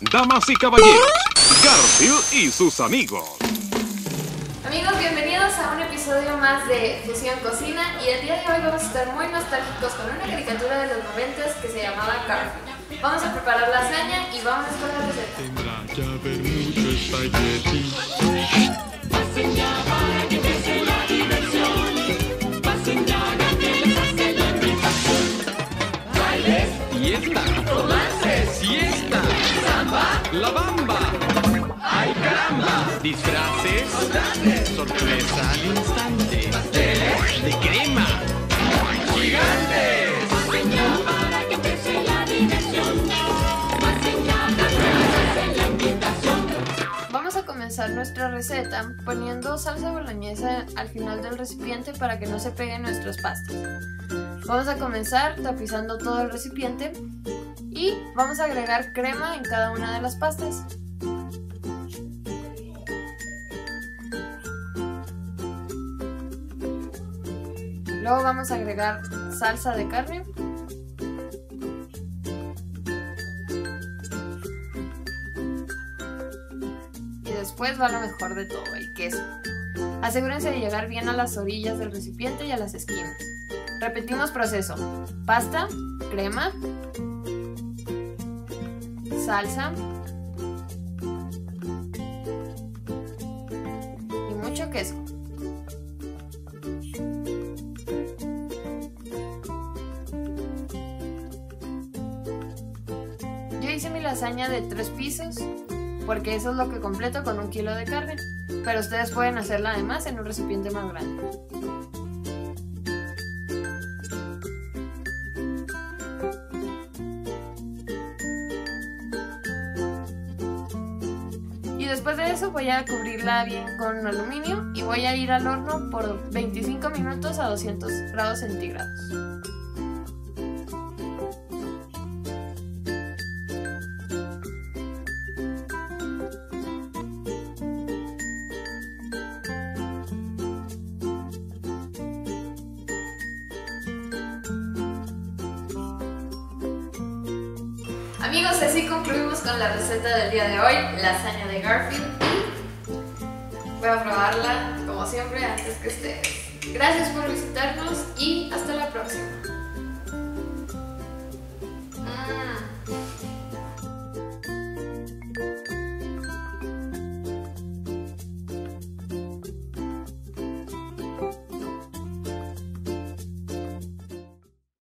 Damas y caballeros, Garfield y sus amigos. Amigos, bienvenidos a un episodio más de Fusión Cocina. Y el día de hoy vamos a estar muy nostálgicos con una caricatura de los 90s que se llamaba Garfield. Vamos a preparar lasaña y vamos con la receta. Tendrá que haber mucho espagueti. Pasen ya para que empiece la diversión. Pasen ya, Gabriel hace la invitación. Bailes, Fiesta, romances, siesta, samba, la bamba. ¡ay caramba! Disfraces, Grandes, sorpresa al instante. pasteles, De crema, gigantes. Pasen ya para que empiece la diversión. Pasen ya, Gabriel hace la invitación. Vamos a comenzar nuestra receta poniendo salsa boloñesa al final del recipiente para que no se peguen nuestras pastas. Vamos a comenzar tapizando todo el recipiente y vamos a agregar crema en cada una de las pastas. Luego vamos a agregar salsa de carne. Y después va lo mejor de todo, el queso. Asegúrense de llegar bien a las orillas del recipiente y a las esquinas. Repetimos proceso: pasta, crema, salsa y mucho queso. Yo hice mi lasaña de 3 pisos porque eso es lo que completo con 1 kilo de carne, pero ustedes pueden hacerla además en un recipiente más grande. Y después de eso voy a cubrirla bien con aluminio y voy a ir al horno por 25 minutos a 200 grados centígrados. Amigos, así concluimos con la receta del día de hoy, lasaña de Garfield. Voy a probarla, como siempre, antes que ustedes. Gracias por visitarnos y hasta la próxima.